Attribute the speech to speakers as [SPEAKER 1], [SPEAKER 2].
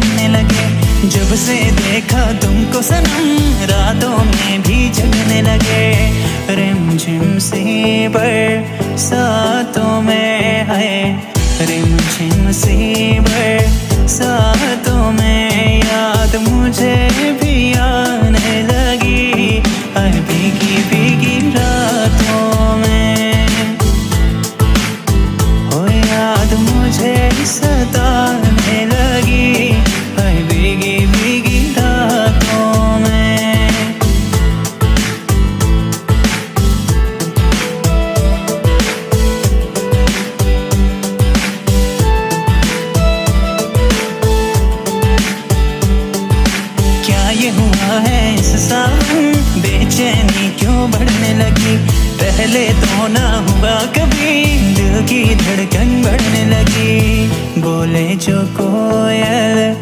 [SPEAKER 1] जमने लगे। जब से देखा तुमको सनम रातों में भी जगने लगे। रिमझिम सी बरसातों में है, रिमझिम सी बरसातों में याद मुझे भी आने लगी। हर भीगी भीगी रातों में हो याद मुझे सताने लगी। हर भीगी भीगी रातों में। क्या ये हुआ है इस सावन, बेचैनी क्यों बढ़ने लगी। पहले तो ना हुआ कभी, दिल की धड़कन बढ़ने लगी। बोले जो कोयल